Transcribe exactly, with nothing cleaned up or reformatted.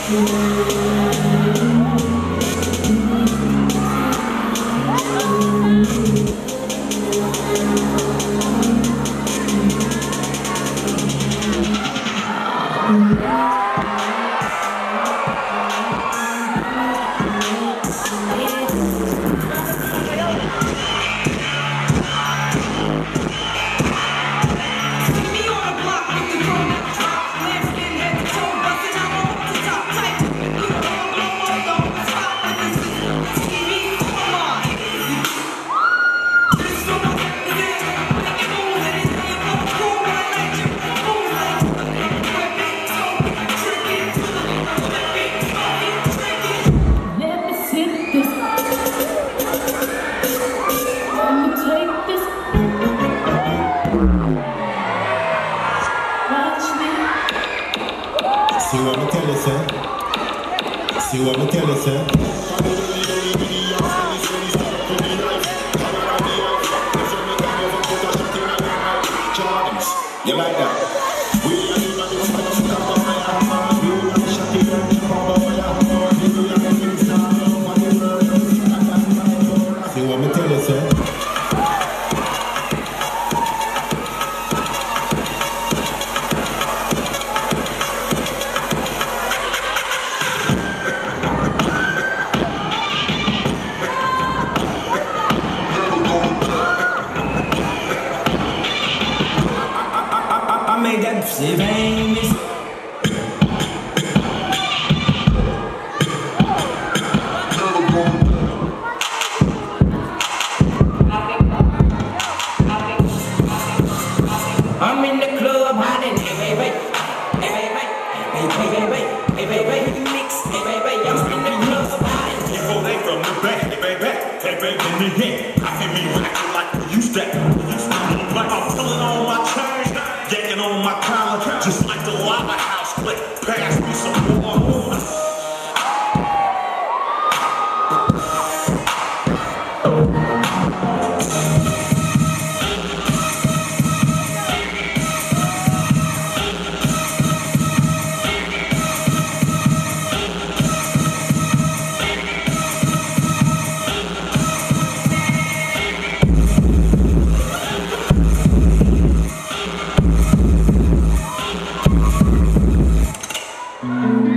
See what me tell you, sir? See what me tell you, sir? You like that? See what me tell you, sir? I made that shit famous. I'm in the club hiding, hey baby, hey baby, hey baby, hey baby, mix, hey baby, I'm in the club hiding. People they from the back, hey baby, hey baby, in the head. I can be racking like you step, you step like I'm pulling on my chain, yanking on my collar, just like the lava house click. Pass me some more. Mm-hmm.